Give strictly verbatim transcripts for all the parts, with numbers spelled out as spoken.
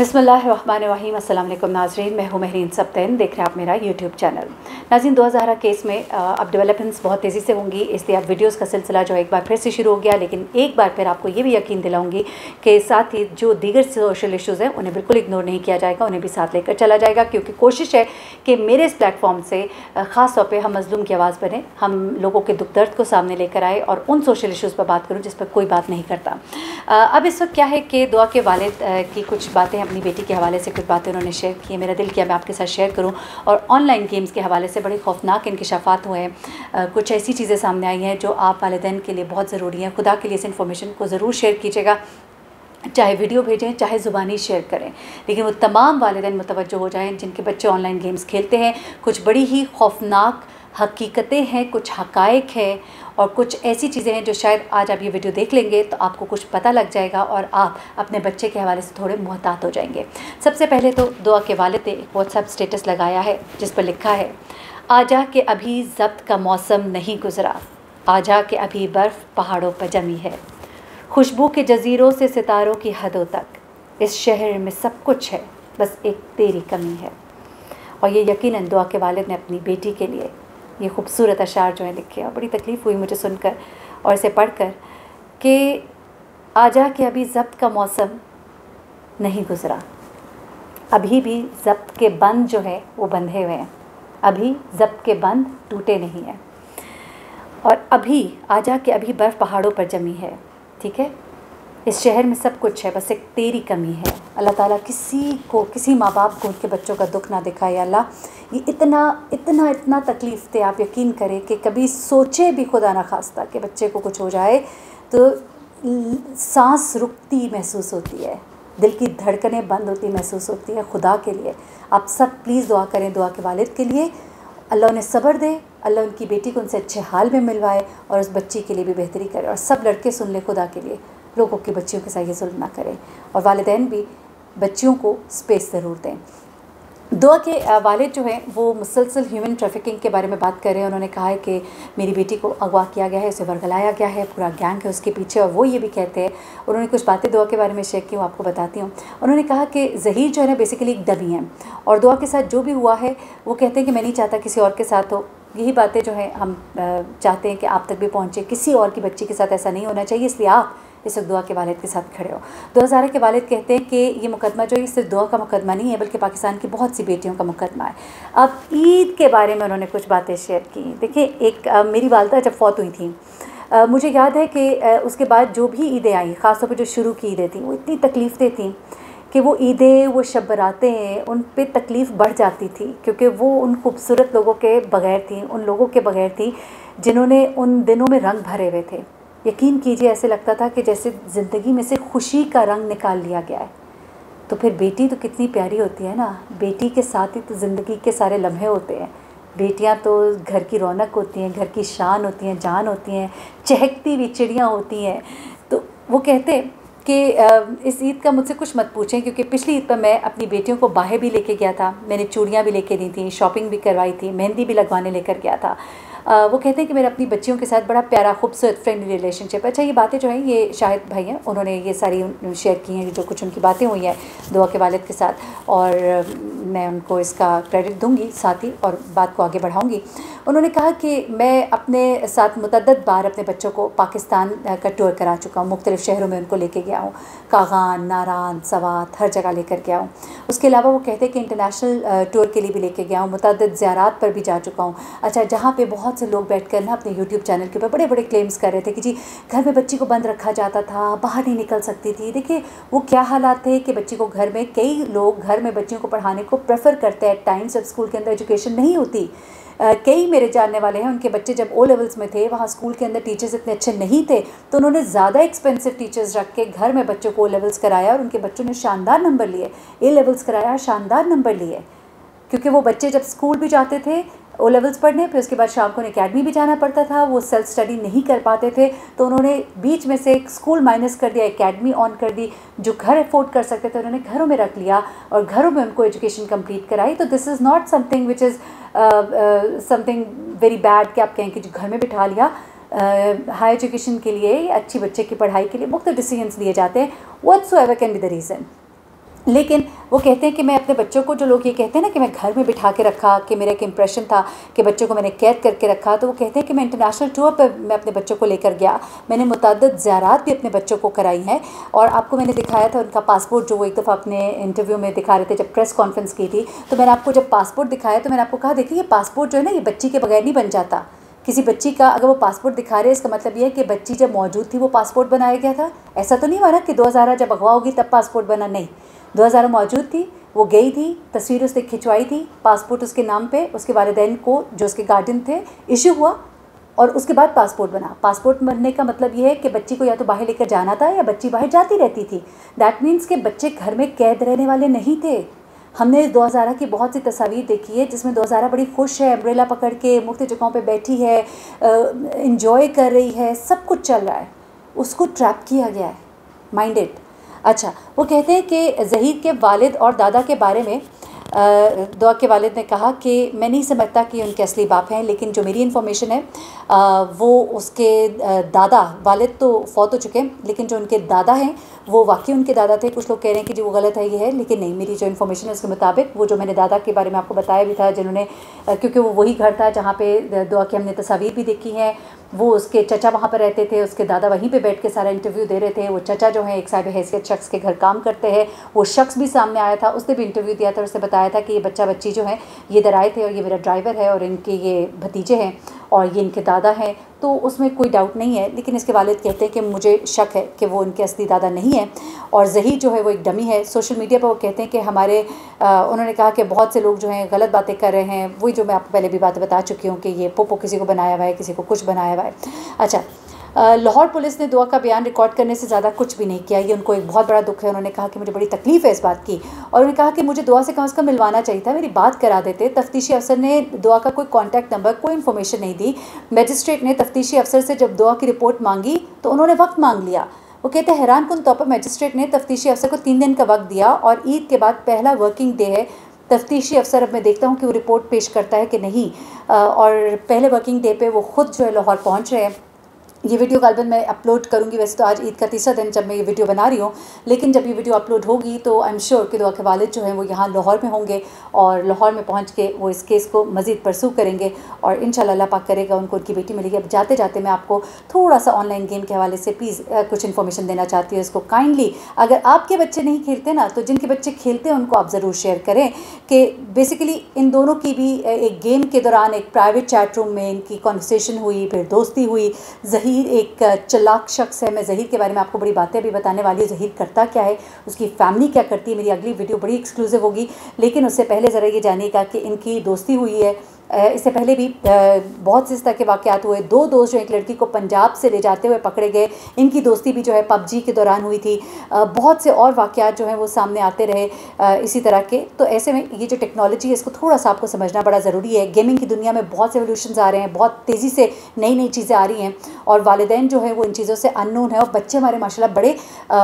बिस्मिल्लाहिर्रहमानिर्रहीम। अस्सलाम वालेकुम नाज़रीन, मैं हूँ महरीन सब्तैन, देख रहे हैं आप मेरा यूट्यूब चैनल। नाज़रीन, दो हज़ार केस में अब डेवलपमेंट्स बहुत तेज़ी से होंगी, इसलिए अब वीडियोस का सिलसिला जो एक बार फिर से शुरू हो गया। लेकिन एक बार फिर आपको ये भी यकीन दिलाऊंगी कि साथ ही जो दीगर सोशल इश्यूज़ हैं उन्हें बिल्कुल इग्नोर नहीं किया जाएगा, उन्हें भी साथ लेकर चला जाएगा, क्योंकि कोशिश है कि मेरे इस प्लेटफॉर्म से ख़ास तौर पर हम मज़लूम की आवाज़ बने, हम लोगों के दुख दर्द को सामने लेकर आए और उन सोशल इश्यूज़ पर बात करूँ जिस पर कोई बात नहीं करता। अब इस वक्त क्या है कि दुआ के वालिद की कुछ बातें अपनी बेटी के हवाले से कुछ बातें उन्होंने शेयर की, मेरा दिल किया मैं आपके साथ शेयर करूं। और ऑनलाइन गेम्स के हवाले से बड़े खौफनाक इंकशाफात हुए हैं, कुछ ऐसी चीज़ें सामने आई हैं जो आप वालिदैन के लिए बहुत ज़रूरी हैं। खुदा के लिए इस इन्फॉर्मेशन को ज़रूर शेयर कीजिएगा, चाहे वीडियो भेजें चाहे ज़ुबानी शेयर करें, लेकिन वो तमाम वालिदैन मुतवज्जो हो जाएं जिनके बच्चे ऑनलाइन गेम्स खेलते हैं। कुछ बड़ी ही खौफनाक हकीकतें हैं, कुछ हक़ाइक़ है और कुछ ऐसी चीज़ें हैं जो शायद आज आप ये वीडियो देख लेंगे तो आपको कुछ पता लग जाएगा और आप अपने बच्चे के हवाले से थोड़े मुहतात हो जाएंगे। सबसे पहले तो दुआ के वालिद ने एक व्हाट्सएप स्टेटस लगाया है जिस पर लिखा है, आजा के अभी ज़ब्त का मौसम नहीं गुज़रा, आजा के अभी बर्फ़ पहाड़ों पर जमी है, खुशबू के जज़ीरों से सितारों की हदों तक, इस शहर में सब कुछ है, बस एक तेरी कमी है। और ये यकीनन दुआ के वालिद ने अपनी बेटी के लिए ये खूबसूरत अशार जो है लिखे, और बड़ी तकलीफ़ हुई मुझे सुनकर और इसे पढ़कर कि आजा के अभी ज़ब्त का मौसम नहीं गुज़रा, अभी भी ज़ब्त के बंद जो है वो बंधे हुए हैं, अभी ज़ब्त के बंद टूटे नहीं हैं, और अभी आजा के अभी बर्फ़ पहाड़ों पर जमी है। ठीक है, इस शहर में सब कुछ है, बस एक तेरी कमी है। अल्लाह ताला किसी को, किसी माँ बाप को उनके बच्चों का दुख ना दिखाए। अल्लाह, ये इतना इतना इतना तकलीफ़ थे, आप यकीन करें कि कभी सोचे भी खुदा ना खास्ता कि बच्चे को कुछ हो जाए तो सांस रुकती महसूस होती है, दिल की धड़कनें बंद होती महसूस होती है। खुदा के लिए आप सब प्लीज़ दुआ करें दुआ के वालिद के लिए, अल्लाह उन्हें सब्र दे, अल्लाह उनकी बेटी को उनसे अच्छे हाल में मिलवाए और उस बच्ची के लिए भी बेहतरी करे। और सब लड़के सुन ले, खुदा के लिए लोगों की बच्चियों के साथ ये जुल्म ना करें, और वालिदैन भी बच्चियों को स्पेस ज़रूर दें। दुआ के वालिद जो हैं वो मुसलसल ह्यूमन ट्रैफिकिंग के बारे में बात कर रहे हैं। उन्होंने कहा है कि मेरी बेटी को अगवा किया गया है, उसे वर्गलाया गया है, पूरा गैंग है उसके पीछे, और वो ये भी कहते हैं, उन्होंने कुछ बातें दुआ के बारे में शेयर की, वो आपको बताती हूँ। उन्होंने कहा कि ज़हीर जो है ना बेसिकली एक डमी है, और दुआ के साथ जो भी हुआ है वो कहते हैं कि मैं नहीं चाहता किसी और के साथ हो। यही बातें जो है हम चाहते हैं कि आप तक भी पहुँचे, किसी और की बच्ची के साथ ऐसा नहीं होना चाहिए, इसलिए आप इस वक्त दुआ के वालिद के साथ खड़े हो। दो हज़ार के वालिद कहते हैं कि ये मुकदमा जो है सिर्फ दुआ का मुकदमा नहीं है, बल्कि पाकिस्तान की बहुत सी बेटियों का मुकदमा है। अब ईद के बारे में उन्होंने कुछ बातें शेयर की। देखिए, एक आ, मेरी वालदा जब फौत हुई थी, आ, मुझे याद है कि आ, उसके बाद जो भी ईदें आई, ख़ासतौर पर जो शुरू की ईदें थी, वो इतनी तकलीफ़ें थी कि वो ईदें, वो शब बरातें, उन पे तकलीफ़ बढ़ जाती थी, क्योंकि वो उन खूबसूरत लोगों के बग़ैर थी, उन लोगों के बग़ैर थी जिन्होंने उन दिनों में रंग भरे हुए थे। यकीन कीजिए, ऐसे लगता था कि जैसे ज़िंदगी में से खुशी का रंग निकाल लिया गया है। तो फिर बेटी तो कितनी प्यारी होती है ना, बेटी के साथ ही तो ज़िंदगी के सारे लम्हे होते हैं। बेटियां तो घर की रौनक होती हैं, घर की शान होती हैं, जान होती हैं, चहकती हुई चिड़ियाँ होती हैं। तो वो कहते कि इस ईद का मुझसे कुछ मत पूछें, क्योंकि पिछली ईद पर मैं अपनी बेटियों को बाहर भी लेके गया था, मैंने चूड़ियाँ भी लेके दी थी, शॉपिंग भी करवाई थी, मेहंदी भी लगवाने लेकर गया था। आ, वो कहते हैं कि मेरे अपनी बच्चियों के साथ बड़ा प्यारा खूबसूरत फ्रेंडली रिलेशनशिप। अच्छा, ये बातें जो हैं ये शाहिद भाई हैं, उन्होंने ये सारी शेयर की हैं, जो कुछ उनकी बातें हुई हैं दुआ के वालिद के साथ, और मैं उनको इसका क्रेडिट दूंगी साथ ही और बात को आगे बढ़ाऊंगी। उन्होंने कहा कि मैं अपने साथ मुतअद्दिद बार अपने बच्चों को पाकिस्तान का टूर करा चुका हूँ, मुख्तलिफ़ शहरों में उनको लेके गया हूँ, कागान, नारान, सवात, हर जगह लेकर गया हूँ। उसके अलावा वो कहते हैं कि इंटरनेशनल टूर के लिए भी लेके गया हूँ, मुतअद्दिद ज़ियारात पर भी जा चुका हूँ। अच्छा, जहाँ पे बहुत से लोग बैठकर ना अपने यूट्यूब चैनल के ऊपर बड़े बड़े क्लेम्स कर रहे थे कि जी घर में बच्ची को बंद रखा जाता था, बाहर नहीं निकल सकती थी। देखिए वो क्या हालात थे कि बच्ची को घर में, कई लोग घर में बच्चियों को पढ़ाने को प्रेफर करते हैं टाइम्स जब स्कूल के अंदर एजुकेशन नहीं होती। Uh, कई मेरे जानने वाले हैं, उनके बच्चे जब ओ लेवल्स में थे, वहाँ स्कूल के अंदर टीचर्स इतने अच्छे नहीं थे, तो उन्होंने ज़्यादा एक्सपेंसिव टीचर्स रख के घर में बच्चों को ओ लेवल्स कराया, और उनके बच्चों ने शानदार नंबर लिए, ए लेवल्स कराया, शानदार नंबर लिए, क्योंकि वो बच्चे जब स्कूल भी जाते थे ओ लेवल्स पढ़ने, फिर उसके बाद शाम को एकेडमी भी जाना पड़ता था, वो सेल्फ स्टडी नहीं कर पाते थे, तो उन्होंने बीच में से स्कूल माइनस कर दिया, एकेडमी ऑन कर दी। जो घर अफोर्ड कर सकते थे उन्होंने घरों में रख लिया और घरों में उनको एजुकेशन कंप्लीट कराई। तो this is not something which is something very bad कि आप कहें कि जो घर में बिठा लिया। हाई एजुकेशन के लिए, अच्छी बच्चे की पढ़ाई के लिए मुख्तलिफ डिसीजंस लिए जाते हैं, whatsoever can be the reason. लेकिन वो कहते हैं कि मैं अपने बच्चों को, जो लोग ये कहते हैं ना कि मैं घर में बिठा के रखा, कि मेरा एक इम्प्रेशन था कि बच्चों को मैंने कैद करके रखा, तो वो कहते हैं कि मैं इंटरनेशनल टूर पर मैं अपने बच्चों को लेकर गया, मैंने मुतअद्दिद ज़ियारात भी अपने बच्चों को कराई हैं। और आपको मैंने दिखाया था उनका पासपोर्ट, जो वो एक दफ़ा अपने इंटरव्यू में दिखा रहे थे जब प्रेस कॉन्फ्रेंस की थी, तो मैंने आपको जब पासपोर्ट दिखाया तो मैंने आपको कहा देखिए ये पासपोर्ट जो है ना, ये बच्ची के बगैर नहीं बन जाता। किसी बच्ची का अगर वो पासपोर्ट दिखा रहे हैं, इसका मतलब ये है कि बच्ची जब मौजूद थी वो पासपोर्ट बनाया गया था। ऐसा तो नहीं हुआ ना कि दो हज़ार जब अगवा होगी तब पासपोर्ट बना, नहीं, दो हज़ार मौजूद थी, वो गई थी, तस्वीर उसने खिंचवाई थी, पासपोर्ट उसके नाम पे उसके वालिदैन को जो उसके गार्डियन थे इशू हुआ, और उसके बाद पासपोर्ट बना। पासपोर्ट बनने का मतलब ये है कि बच्ची को या तो बाहर लेकर जाना था या बच्ची बाहर जाती रहती थी। दैट मीन्स कि बच्चे घर में कैद रहने वाले नहीं थे। हमने दो हज़ार की बहुत सी तस्वीर देखी है जिसमें दो हज़ार बड़ी खुश है, अम्ब्रेला पकड़ के मुख्तलिफ जगहों पे बैठी है, इंजॉय कर रही है, सब कुछ चल रहा है, उसको ट्रैप किया गया है, माइंड इट। अच्छा, वो कहते हैं कि ज़हीर के वालिद और दादा के बारे में दुआ के वालिद ने कहा कि मैं नहीं समझता कि उनके असली बाप हैं, लेकिन जो मेरी इन्फॉर्मेशन है आ, वो उसके दादा, वालिद तो फौत हो चुके हैं, लेकिन जो उनके दादा हैं वो वाकई उनके दादा थे। कुछ लोग कह रहे हैं कि जी वो गलत है, ये है, लेकिन नहीं, मेरी जो इन्फॉर्मेशन है उसके मुताबिक वो जो मैंने दादा के बारे में आपको बताया भी था, जिन्होंने, क्योंकि वो वही घर था जहाँ पे दुआ की हमने तस्वीर भी देखी हैं, वो उसके चचा वहाँ पर रहते थे, उसके दादा वहीं पे बैठ के सारा इंटरव्यू दे रहे थे। वो चचा जो है एक साहिब हैसियत शख्स के घर काम करते हैं, वो शख्स भी सामने आया था, उसने भी इंटरव्यू दिया था, उसने बताया था कि ये बच्चा बच्ची जो है ये इधर आए थे और ये मेरा ड्राइवर है और इनके ये भतीजे हैं और ये इनके दादा हैं, तो उसमें कोई डाउट नहीं है। लेकिन इसके वालिद कहते हैं कि मुझे शक है कि वो उनके असली दादा नहीं है और ज़हीर जो है वो एक डमी है। सोशल मीडिया पर वो कहते हैं कि हमारे आ, उन्होंने कहा कि बहुत से लोग जो हैं गलत बातें कर रहे हैं, वही जो मैं आपको पहले भी बातें बता चुकी हूँ कि ये पोपो किसी को बनाया हुआ है, किसी को कुछ बनाया हुआ है। अच्छा, लाहौर पुलिस ने दुआ का बयान रिकॉर्ड करने से ज़्यादा कुछ भी नहीं किया, ये उनको एक बहुत बड़ा दुख है। उन्होंने कहा कि मुझे बड़ी तकलीफ़ है इस बात की, और उन्होंने कहा कि मुझे दुआ से कम से कम मिलवाना चाहिए था, मेरी बात करा देते। तफ्तीशी अफसर ने दुआ का कोई कॉन्टैक्ट नंबर, कोई इन्फॉर्मेशन नहीं दी। मजिस्ट्रेट ने तफ्तीशी अफसर से जब दुआ की रिपोर्ट मांगी तो उन्होंने वक्त मांग लिया। वो कहते हैं हैरान कुन तौर पर मजिस्ट्रेट ने तफ्तीशी अफसर को तीन दिन का वक्त दिया और ईद के बाद पहला वर्किंग डे है। तफ्तीशी अफसर, अब मैं देखता हूँ कि वो रिपोर्ट पेश करता है कि नहीं, और पहले वर्किंग डे पे वो ख़ुद जो है लाहौर पहुँच रहे हैं। ये वीडियो गालबन मैं अपलोड करूँगी, वैसे तो आज ईद का तीसरा दिन जब मैं ये वीडियो बना रही हूँ, लेकिन जब ये वीडियो अपलोड होगी तो आई एम श्योर कि दुआ के वालिद जो हैं वो यहाँ लाहौर में होंगे और लाहौर में पहुँच के वो इस केस को मज़ीद परसू करेंगे और इंशाल्लाह अल्लाह पाक करेगा उनको उनकी बेटी मिलेगी। अब जाते जाते मैं आपको थोड़ा सा ऑनलाइन गेम के हवाले से प्लीज़ कुछ इन्फॉर्मेशन देना चाहती हूँ। इसको काइंडली, अगर आपके बच्चे नहीं खेलते ना, तो जिनके बच्चे खेलते हैं उनको आप ज़रूर शेयर करें कि बेसिकली इन दोनों की भी एक गेम के दौरान एक प्राइवेट चैट रूम में इनकी कॉन्वर्सेशन हुई, फिर दोस्ती हुई। ज़हीर एक चालाक शख्स है, मैं ज़हीर के बारे में आपको बड़ी बातें भी बताने वाली हूँ। ज़हीर करता क्या है, उसकी फैमिली क्या करती है, मेरी अगली वीडियो बड़ी एक्सक्लूसिव होगी। लेकिन उससे पहले ज़रा ये जानिएगा कि इनकी दोस्ती हुई है। इससे पहले भी बहुत से इस तरह के वाक़यात हुए। दो दोस्त जो एक लड़की को पंजाब से ले जाते हुए पकड़े गए, इनकी दोस्ती भी जो है पबजी के दौरान हुई थी। बहुत से और वाक़यात जो हैं वो सामने आते रहे इसी तरह के। तो ऐसे में ये जो टेक्नोलॉजी है इसको थोड़ा सा आपको समझना बड़ा ज़रूरी है। गेमिंग की दुनिया में बहुत से एवोल्यूशंस आ रहे हैं, बहुत तेज़ी से नई नई चीज़ें आ रही हैं और वालिदैन जो है वो इन चीज़ों से अननोन है और बच्चे हमारे माशाल्लाह बड़े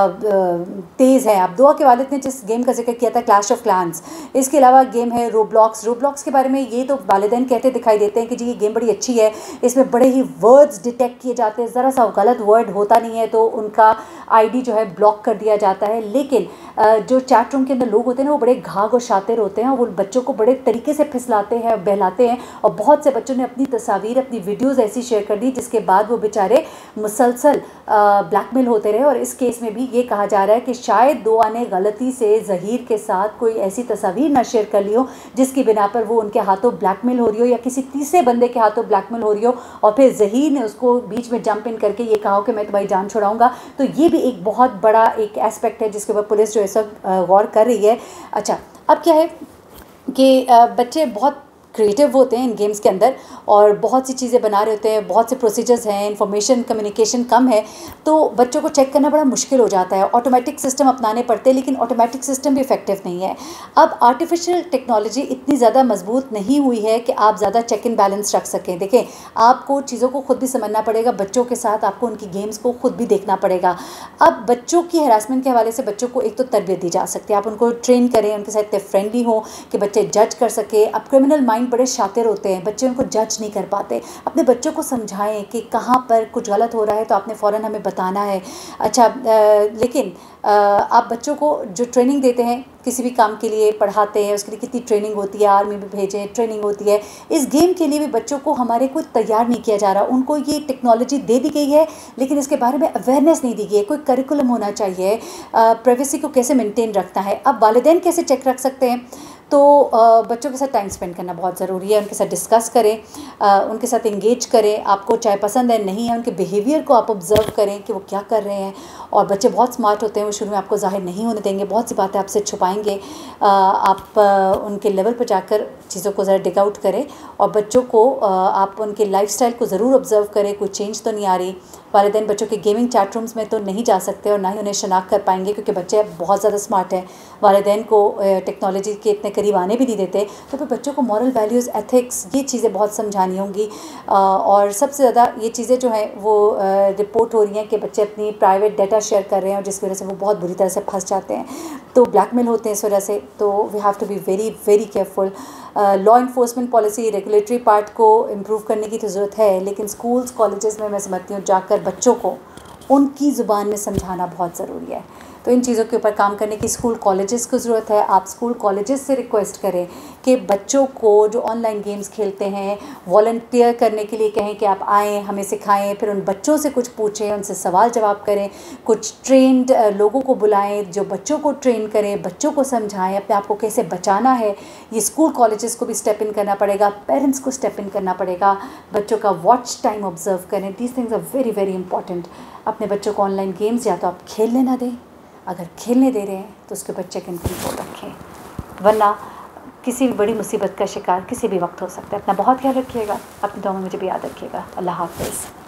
तेज़ हैं। अब दुआ के वालिद ने जिस गेम का जिक्र किया था क्लैश ऑफ क्लैंस, इसके अलावा गेम है रोब्लॉक्स। रोब्लॉक्स के बारे में ये तो वालिदैन कहते दिखाई देते हैं कि जी ये गेम बड़ी अच्छी है, इसमें बड़े ही वर्ड्स डिटेक्ट किए जाते हैं, ज़रा सा गलत वर्ड होता नहीं है तो उनका आईडी जो है ब्लॉक कर दिया जाता है। लेकिन जो चैट रूम के अंदर लोग होते हैं ना वो बड़े घाघ और शातिर होते हैं और वो बच्चों को बड़े तरीके से फिसलाते हैं, बहलाते हैं और बहुत से बच्चों ने अपनी तस्वीर, अपनी वीडियोज़ ऐसी शेयर कर दी जिसके बाद वो बेचारे मुसलसल ब्लैकमेल होते रहे। और इस केस में भी ये कहा जा रहा है कि शायद दुआ ने गलती से ज़हीर के साथ कोई ऐसी तस्वीर ना शेयर कर ली हो जिसकी बिना पर वो उनके हाथों ब्लैकमेल हो रही हो या किसी तीसरे बंदे के हाथों ब्लैकमेल हो रही हो और फिर ज़हीर ने उसको बीच में जंप इन करके ये कहा हो कि मैं तुम्हारी जान छुड़ाऊंगा। तो ये भी एक बहुत बड़ा एक एस्पेक्ट है जिसके ऊपर पुलिस जो है सब गौर कर रही है। अच्छा, अब क्या है कि बच्चे बहुत क्रिएटिव होते हैं इन गेम्स के अंदर और बहुत सी चीज़ें बना रहे होते हैं, बहुत से प्रोसीजर्स हैं, इंफॉर्मेशन कम्युनिकेशन कम है तो बच्चों को चेक करना बड़ा मुश्किल हो जाता है। ऑटोमेटिक सिस्टम अपनाने पड़ते हैं लेकिन ऑटोमेटिक सिस्टम भी इफेक्टिव नहीं है। अब आर्टिफिशियल टेक्नोलॉजी इतनी ज़्यादा मजबूत नहीं हुई है कि आप ज़्यादा चेक इन बैलेंस रख सकें। देखें, आपको चीज़ों को खुद भी समझना पड़ेगा, बच्चों के साथ आपको उनकी गेम्स को खुद भी देखना पड़ेगा। अब बच्चों की हरासमेंट के हवाले से बच्चों को एक तो तरबियत दी जा सकती है, आप उनको ट्रेन करें, उनके साथ इतने फ्रेंडली हों कि बच्चे जज कर सके। अब क्रिमिनल माइंड बड़े शातिर होते हैं, बच्चे उनको जज नहीं कर पाते। अपने बच्चों को समझाएं कि कहाँ पर कुछ गलत हो रहा है तो आपने फ़ौरन हमें बताना है। अच्छा आ, लेकिन आ, आप बच्चों को जो ट्रेनिंग देते हैं, किसी भी काम के लिए पढ़ाते हैं, उसके लिए कितनी ट्रेनिंग होती है, आर्मी में भेजें ट्रेनिंग होती है, इस गेम के लिए भी बच्चों को हमारे को तैयार नहीं किया जा रहा। उनको ये टेक्नोलॉजी दे दी गई है लेकिन इसके बारे में अवेयरनेस नहीं दी गई है। कोई करिकुलम होना चाहिए, प्राइवेसी को कैसे मेंटेन रखना है, अब वालिदैन कैसे चेक रख सकते हैं। तो बच्चों के साथ टाइम स्पेंड करना बहुत ज़रूरी है, उनके साथ डिस्कस करें, उनके साथ इंगेज करें। आपको चाहे पसंद है नहीं है, उनके बिहेवियर को आप ऑब्ज़र्व करें कि वो क्या कर रहे हैं। और बच्चे बहुत स्मार्ट होते हैं, वो शुरू में आपको ज़ाहिर नहीं होने देंगे, बहुत सी बातें आपसे छुपाएंगे। आप उनके लेवल पर जाकर चीज़ों को ज़रा डिग आउट करें और बच्चों को आप उनके लाइफस्टाइल को ज़रूर ऑब्ज़र्व करें, कोई चेंज तो नहीं आ रही। वालिदैन बच्चों के गेमिंग चैट रूम्स में तो नहीं जा सकते और ना ही उन्हें शनाख्त कर पाएंगे क्योंकि बच्चे बहुत ज़्यादा स्मार्ट हैं, वालिदैन को टेक्नोलॉजी के इतने करीब आने भी नहीं देते। तो फिर बच्चों को मॉरल वैल्यूज़, एथिक्स, ये चीज़ें बहुत समझानी होंगी। और सबसे ज़्यादा ये चीज़ें जो हैं वो रिपोर्ट हो रही हैं कि बच्चे अपनी प्राइवेट डाटा शेयर कर रहे हैं और जिसकी वजह से वो बहुत बुरी तरह से फंस जाते हैं, तो ब्लैकमेल होते हैं इस वजह से। तो we have to be very very careful. Law enforcement policy, regulatory part को इम्प्रूव करने की तो ज़रूरत है, लेकिन स्कूल्स कॉलेजेस में मैं समझती हूँ जाकर बच्चों को उनकी ज़ुबान में समझाना बहुत ज़रूरी है। तो इन चीज़ों के ऊपर काम करने की स्कूल कॉलेजेस को ज़रूरत है। आप स्कूल कॉलेजेस से रिक्वेस्ट करें कि बच्चों को जो ऑनलाइन गेम्स खेलते हैं वॉलंटियर करने के लिए कहें कि आप आएँ, हमें सिखाएं, फिर उन बच्चों से कुछ पूछें, उनसे सवाल जवाब करें, कुछ ट्रेंड लोगों को बुलाएं जो बच्चों को ट्रेन करें, बच्चों को समझाएं अपने आप को कैसे बचाना है। ये स्कूल कॉलेजेस को भी स्टेप इन करना पड़ेगा, पेरेंट्स को स्टेप इन करना पड़ेगा। बच्चों का वॉच टाइम ऑब्जर्व करें, these things are very very important. अपने बच्चों को ऑनलाइन गेम्स या तो आप खेलने ना दें, अगर खेलने दे रहे हैं तो उसके बच्चे के कंट्रोल रखें, वरना किसी भी बड़ी मुसीबत का शिकार किसी भी वक्त हो सकता है। अपना बहुत ख्याल रखिएगा, अपनी दुआ में मुझे भी याद रखिएगा। अल्लाह हाफ़िज़।